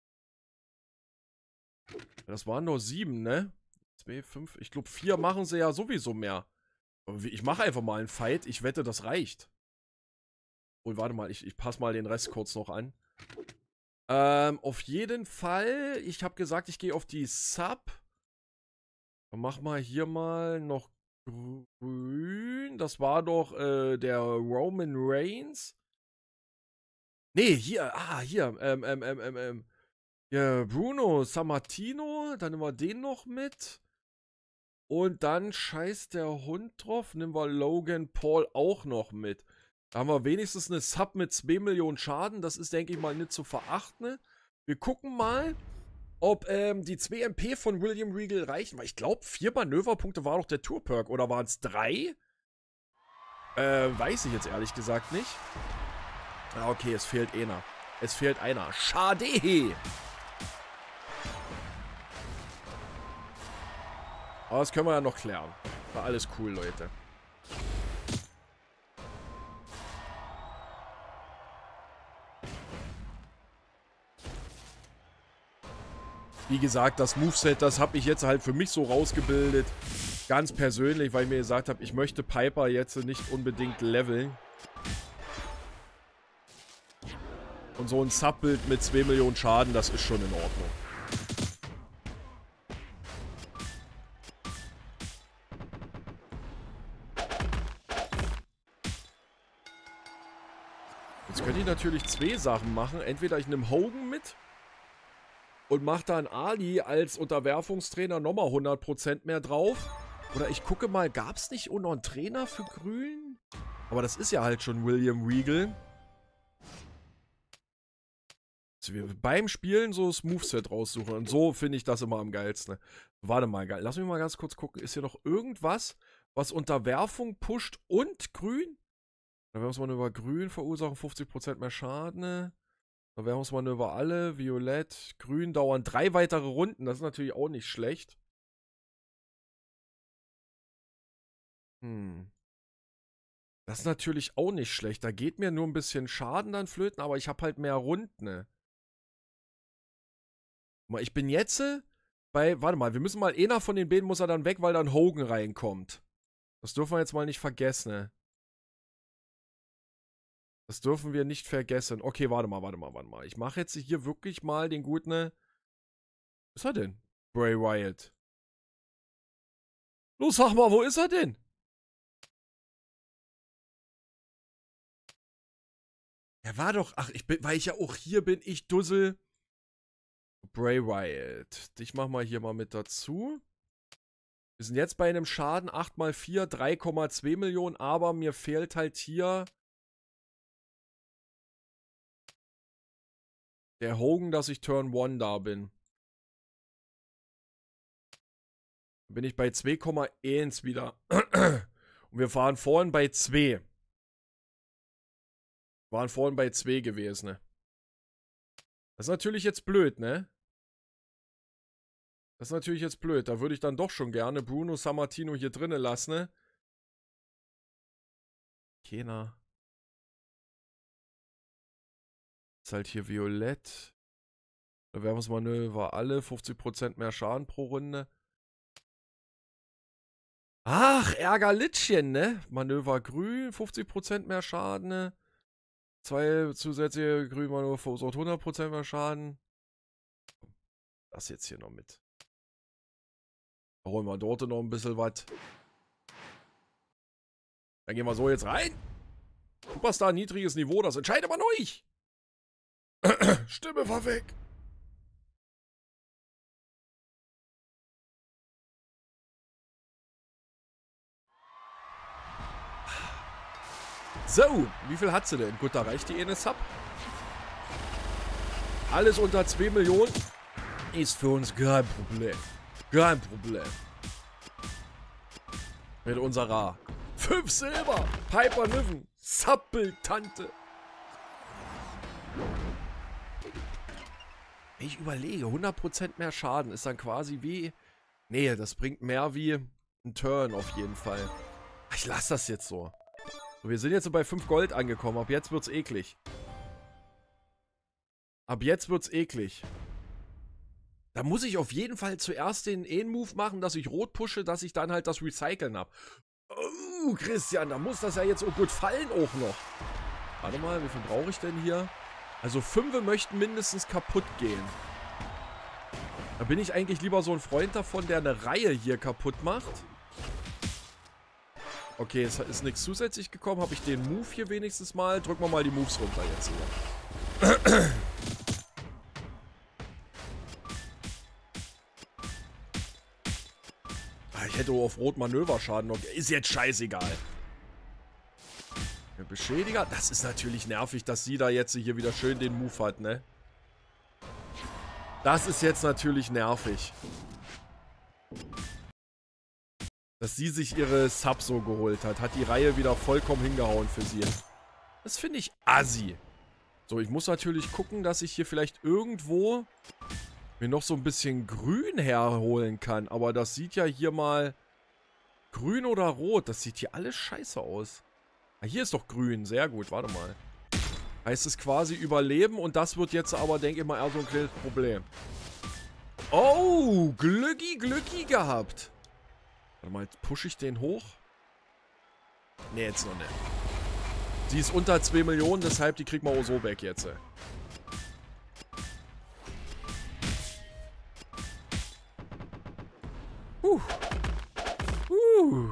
Das waren nur sieben, ne? Zwei, fünf, ich glaube vier machen sie ja sowieso mehr. Ich mache einfach mal einen Fight, ich wette, das reicht. Und warte mal, ich, ich passe mal den Rest kurz noch an. Ähm, auf jeden Fall, ich habe gesagt, ich gehe auf die Sub. Dann mach mal hier mal noch grün. Das war doch äh, der Roman Reigns. Nee, hier, ah, hier, ähm, ähm, ähm, ähm, ähm. Ja, Bruno Sammartino, dann nehmen wir den noch mit. Und dann scheißt der Hund drauf, nehmen wir Logan Paul auch noch mit. Da haben wir wenigstens eine Sub mit zwei Millionen Schaden, das ist, denke ich mal, nicht zu verachten. Wir gucken mal, ob ähm, die zwei M P von William Regal reichen, weil ich glaube, vier Manöverpunkte war doch der Tour-Perk, oder waren es drei? Äh, weiß ich jetzt ehrlich gesagt nicht. Ah, okay, es fehlt einer. Es fehlt einer. Schade! Aber das können wir ja noch klären. War alles cool, Leute. Wie gesagt, das Moveset, das habe ich jetzt halt für mich so rausgebildet. Ganz persönlich, weil ich mir gesagt habe, ich möchte Piper jetzt nicht unbedingt leveln. Und so ein Subbild mit zwei Millionen Schaden, das ist schon in Ordnung. Jetzt könnte ich natürlich zwei Sachen machen. Entweder ich nehme Hogan mit und mache dann Ali als Unterwerfungstrainer nochmal hundert Prozent mehr drauf. Oder ich gucke mal, gab es nicht auch noch einen Trainer für Grün? Aber das ist ja halt schon William Regal. Also wir beim Spielen so das Moveset raussuchen. Und so finde ich das immer am geilsten. Warte mal, geil. Lass mich mal ganz kurz gucken. Ist hier noch irgendwas, was Unterwerfung pusht und Grün? Unterwerfungsmanöver Grün verursachen fünfzig Prozent mehr Schaden. Unterwerfungsmanöver alle. Violett, Grün dauern drei weitere Runden. Das ist natürlich auch nicht schlecht. Hm. Das ist natürlich auch nicht schlecht. Da geht mir nur ein bisschen Schaden dann flöten, aber ich habe halt mehr Runden. Ne? Ich bin jetzt bei, warte mal, wir müssen mal, einer von den beiden muss er dann weg, weil dann Hogan reinkommt. Das dürfen wir jetzt mal nicht vergessen. Ne? Das dürfen wir nicht vergessen. Okay, warte mal, warte mal, warte mal. Ich mache jetzt hier wirklich mal den guten, ne? Wo ist er denn? Bray Wyatt. Los, sag mal, wo ist er denn? Er war doch, ach, ich bin, weil ich ja auch hier bin, ich Dussel. Bray Wyatt. Ich mach mal hier mal mit dazu. Wir sind jetzt bei einem Schaden acht mal vier, drei Komma zwei Millionen, aber mir fehlt halt hier der Hogan, dass ich Turn eins da bin. Bin ich bei zwei Komma eins wieder. Und wir waren vorhin bei zwei. Waren vorhin bei zwei gewesen, ne? Das ist natürlich jetzt blöd, ne? Das ist natürlich jetzt blöd. Da würde ich dann doch schon gerne Bruno Sammartino hier drinnen lassen, ne? Keiner. Ist halt hier Violett. Bewerbungsmanöver alle. fünfzig Prozent mehr Schaden pro Runde. Ach, Ärgerlittchen, ne? Manöver grün. fünfzig Prozent mehr Schaden, ne? Zwei zusätzliche Grünmanöver verursacht hundert Prozent mehr Schaden. Das jetzt hier noch mit. Da holen wir dort noch ein bisschen was. Dann gehen wir so jetzt rein. Superstar, niedriges Niveau, das entscheidet man euch. Stimme war weg. So, wie viel hat sie denn? Gut, da reicht die eine Sub. Alles unter zwei Millionen ist für uns kein Problem. Kein Problem. Mit unserer fünf Silber, Piper Niven, Sappeltante. Ich überlege, hundert Prozent mehr Schaden ist dann quasi wie... Nee, das bringt mehr wie ein Turn auf jeden Fall. Ich lasse das jetzt so. So, wir sind jetzt so bei fünf Gold angekommen. Ab jetzt wird's eklig. Ab jetzt wird's eklig. Da muss ich auf jeden Fall zuerst den E-Move machen, dass ich rot pushe, dass ich dann halt das Recyceln habe. Oh, Christian, da muss das ja jetzt auch gut fallen auch noch. Warte mal, wie viel brauche ich denn hier? Also fünf möchten mindestens kaputt gehen. Da bin ich eigentlich lieber so ein Freund davon, der eine Reihe hier kaputt macht. Okay, es ist nichts zusätzlich gekommen. Habe ich den Move hier wenigstens mal? Drücken wir mal die Moves runter jetzt hier. Ich hätte auf Rot Manöverschaden noch. Ist jetzt scheißegal. Der Beschädiger. Das ist natürlich nervig, dass sie da jetzt hier wieder schön den Move hat, ne? Das ist jetzt natürlich nervig. Dass sie sich ihre Sub so geholt hat. Hat die Reihe wieder vollkommen hingehauen für sie. Das finde ich assi. So, ich muss natürlich gucken, dass ich hier vielleicht irgendwo mir noch so ein bisschen Grün herholen kann. Aber das sieht ja hier mal... Grün oder Rot? Das sieht hier alles scheiße aus. Ah, hier ist doch Grün. Sehr gut. Warte mal. Heißt es quasi Überleben. Und das wird jetzt aber, denke ich mal, eher so ein kleines Problem. Oh, Glücki, Glücki gehabt. Warte mal, pushe ich den hoch? Ne, jetzt noch nicht. Sie ist unter zwei Millionen, deshalb die kriegt man auch so weg jetzt. Huh. Huh.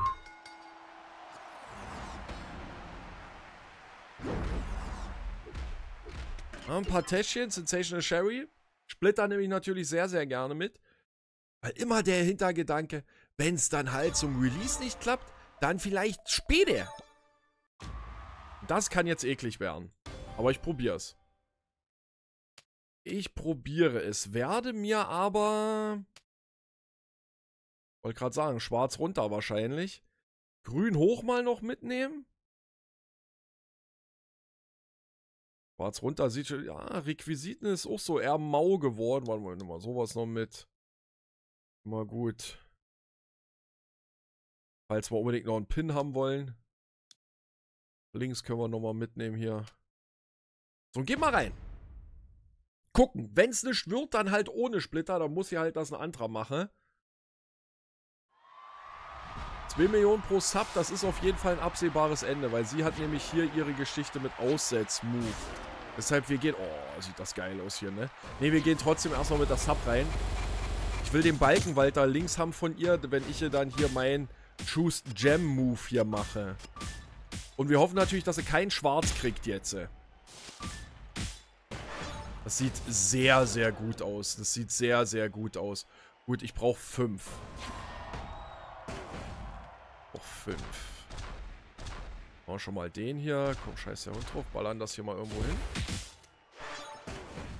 Ein paar Täschchen, Sensational Sherry. Splitter nehme ich natürlich sehr, sehr gerne mit. Weil immer der Hintergedanke, wenn es dann halt zum Release nicht klappt, dann vielleicht später. Das kann jetzt eklig werden. Aber ich probiere es. Ich probiere es. Werde mir aber... Wollte gerade sagen, schwarz runter wahrscheinlich. Grün hoch mal noch mitnehmen. Schwarz runter sieht schon... Ja, Requisiten ist auch so eher mau geworden. Warte mal, nimm mal sowas noch mit. Immer gut. Falls wir unbedingt noch einen Pin haben wollen. Links können wir nochmal mitnehmen hier. So, geh mal rein. Gucken. Wenn es nicht wird, dann halt ohne Splitter. Dann muss ich halt das ein anderer machen. zwei Millionen pro Sub, das ist auf jeden Fall ein absehbares Ende. Weil sie hat nämlich hier ihre Geschichte mit Aussetz-Move. Deshalb, wir gehen... Oh, sieht das geil aus hier, ne? Ne, wir gehen trotzdem erstmal mit der Sub rein. Ich will den Balkenwald da links haben von ihr, wenn ich ihr dann hier meinen Choose Gem Move hier mache. Und wir hoffen natürlich, dass sie keinen Schwarz kriegt jetzt. Das sieht sehr, sehr gut aus. Das sieht sehr, sehr gut aus. Gut, ich brauche fünf. Noch fünf. Machen wir schon mal den hier. Komm, scheiß der Hund drauf. Ballern das hier mal irgendwo hin.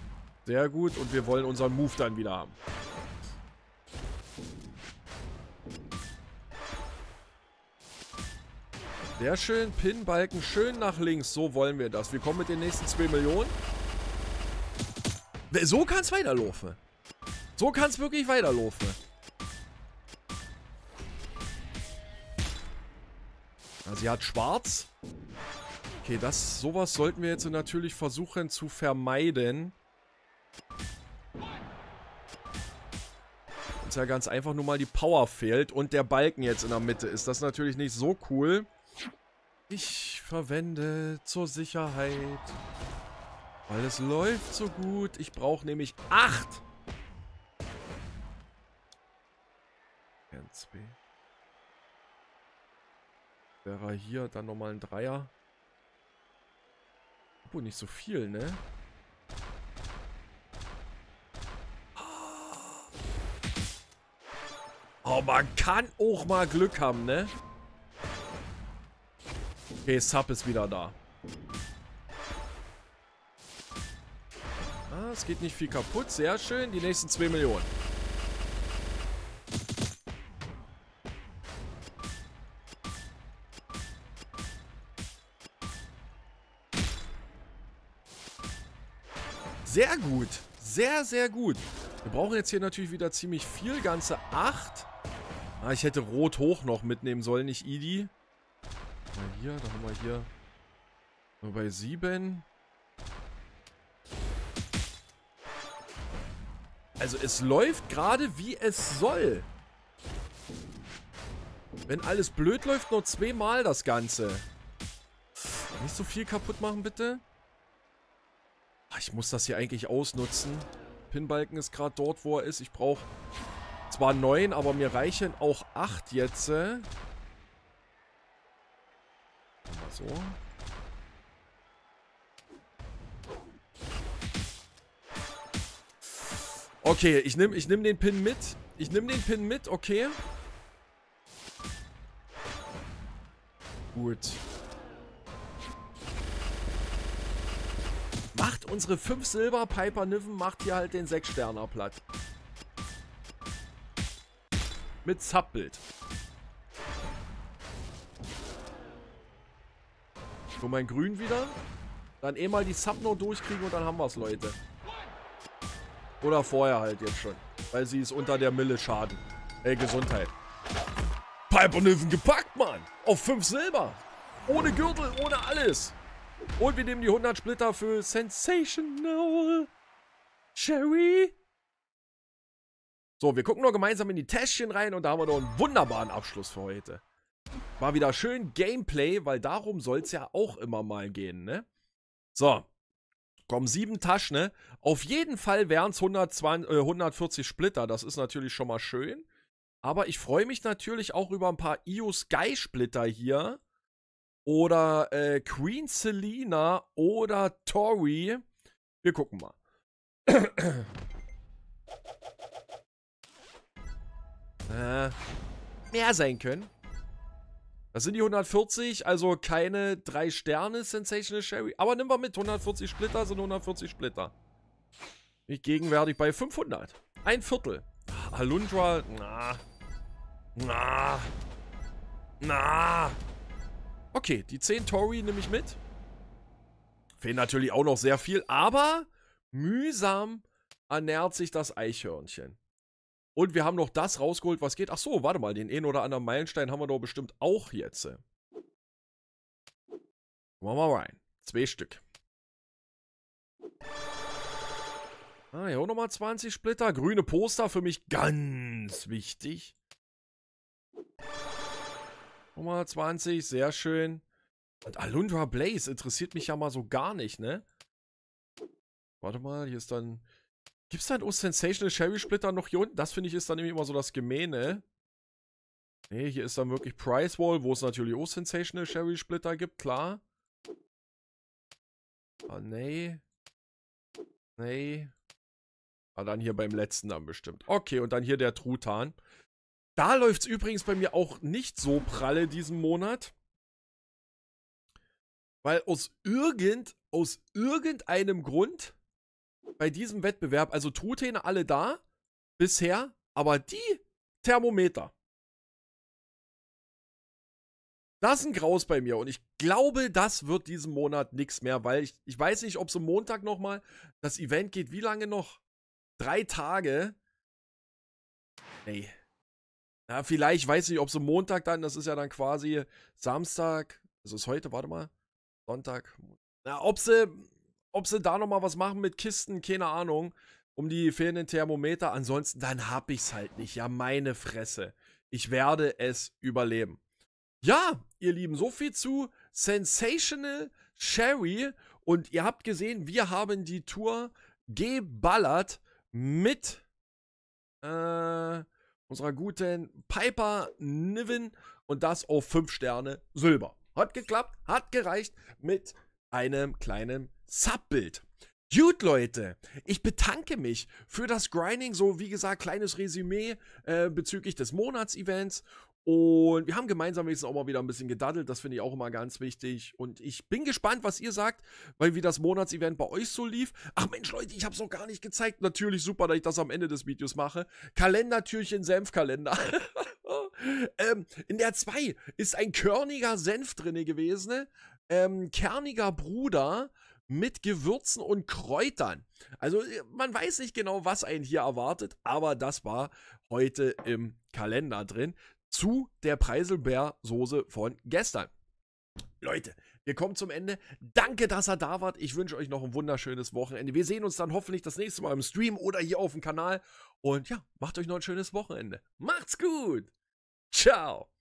Sehr gut. Und wir wollen unseren Move dann wieder haben. Sehr schön. Pin-Balken schön nach links. So wollen wir das. Wir kommen mit den nächsten zwei Millionen. So kann es weiterlaufen. So kann es wirklich weiterlaufen. Also sie hat schwarz. Okay, das, sowas sollten wir jetzt natürlich versuchen zu vermeiden. Uns ja ganz einfach nur mal die Power fehlt. Und der Balken jetzt in der Mitte ist das natürlich nicht so cool. Ich verwende zur Sicherheit. Weil es läuft so gut. Ich brauche nämlich acht. eins, zwei. Wäre hier dann nochmal ein Dreier. Obwohl nicht so viel, ne? Oh, man kann auch mal Glück haben, ne? Okay, Sub ist wieder da. Ah, es geht nicht viel kaputt. Sehr schön. Die nächsten zwei Millionen. Sehr gut. Sehr, sehr gut. Wir brauchen jetzt hier natürlich wieder ziemlich viel. Ganze acht. Ah, ich hätte Rot hoch noch mitnehmen sollen, nicht Idi. Mal hier, da haben wir hier. Nur bei sieben. Also es läuft gerade wie es soll. Wenn alles blöd läuft, nur zweimal das Ganze. Nicht so viel kaputt machen, bitte. Ach, ich muss das hier eigentlich ausnutzen. Pinbalken ist gerade dort, wo er ist. Ich brauche zwar neun, aber mir reichen auch acht jetzt. Mal so. Okay, ich nehme ich nehm den Pin mit. Ich nehme den Pin mit, okay. Gut. Macht unsere fünf Silber, Piper Niven macht hier halt den sechs Sterner platt. Mit Subbild. So, mein Grün wieder. Dann eh mal die Sub noch durchkriegen und dann haben wir es, Leute. Oder vorher halt jetzt schon. Weil sie ist unter der Mille Schaden. Ey, Gesundheit. Piper Niven gepackt, Mann. Auf fünf Silber. Ohne Gürtel, ohne alles. Und wir nehmen die hundert Splitter für Sensational Cherry. So, wir gucken noch gemeinsam in die Täschchen rein und da haben wir noch einen wunderbaren Abschluss für heute. War wieder schön Gameplay, weil darum soll es ja auch immer mal gehen, ne? So. Kommen sieben Taschen, ne? Auf jeden Fall wären es hundertvierzig Splitter. Das ist natürlich schon mal schön. Aber ich freue mich natürlich auch über ein paar Io Sky Splitter hier. Oder äh, Queen Selina oder Tori. Wir gucken mal. äh, mehr sein können. Das sind die hundertvierzig, also keine drei Sterne Sensational Sherry. Aber nimm mal mit, hundertvierzig Splitter sind hundertvierzig Splitter. Ich gegenwärtig bei fünfhundert. Ein Viertel. Alundra, na. Na. Na. Okay, die zehn Tori nehme ich mit. Fehlen natürlich auch noch sehr viel, aber mühsam ernährt sich das Eichhörnchen. Und wir haben noch das rausgeholt, was geht. Ach so, warte mal, den einen oder anderen Meilenstein haben wir doch bestimmt auch jetzt. Machen wir mal rein. Zwei Stück. Ah, hier auch nochmal zwanzig Splitter. Grüne Poster für mich ganz wichtig. Nochmal zwanzig, sehr schön. Und Alundra Blaze interessiert mich ja mal so gar nicht, ne? Warte mal, hier ist dann... Gibt es dann auch Sensational Cherry Splitter noch hier unten? Das finde ich ist dann nämlich immer so das Gemeine. Ne, hier ist dann wirklich Price Wall, wo es natürlich auch Sensational Cherry Splitter gibt, klar. Ah, nee. Nee. Ah, dann hier beim letzten dann bestimmt. Okay, und dann hier der Truthahn. Da läuft es übrigens bei mir auch nicht so pralle diesen Monat. Weil aus irgend, aus irgendeinem Grund bei diesem Wettbewerb, also Truthähne alle da, bisher, aber die Thermometer. Das ist ein Graus bei mir und ich glaube, das wird diesen Monat nichts mehr, weil ich, ich weiß nicht, ob es am Montag nochmal, das Event geht wie lange noch? Drei Tage? Nee. Na, vielleicht, weiß ich, ob es am Montag dann, das ist ja dann quasi Samstag, das ist heute, warte mal, Sonntag. Na, ob sie, ob sie da nochmal was machen mit Kisten, keine Ahnung, um die fehlenden Thermometer. Ansonsten, dann hab ich's halt nicht. Ja, meine Fresse. Ich werde es überleben. Ja, ihr Lieben, so viel zu Sensational Sherry. Und ihr habt gesehen, wir haben die Tour geballert mit äh, unserer guten Piper Niven und das auf fünf Sterne Silber. Hat geklappt, hat gereicht mit einem kleinen Subbild. Gut, Leute, ich bedanke mich für das Grinding, so wie gesagt, kleines Resümee äh, bezüglich des Monatsevents. Und wir haben gemeinsam jetzt auch mal wieder ein bisschen gedaddelt, das finde ich auch immer ganz wichtig. Und ich bin gespannt, was ihr sagt, weil wie das Monatsevent bei euch so lief. Ach Mensch, Leute, ich habe es noch gar nicht gezeigt. Natürlich super, dass ich das am Ende des Videos mache. Kalendertürchen Senfkalender. ähm, in der zwei ist ein körniger Senf drin gewesen. Ähm, kerniger Bruder mit Gewürzen und Kräutern. Also man weiß nicht genau, was einen hier erwartet, aber das war heute im Kalender drin. Zu der Preiselbeersoße von gestern. Leute, wir kommen zum Ende. Danke, dass ihr da wart. Ich wünsche euch noch ein wunderschönes Wochenende. Wir sehen uns dann hoffentlich das nächste Mal im Stream oder hier auf dem Kanal. Und ja, macht euch noch ein schönes Wochenende. Macht's gut. Ciao.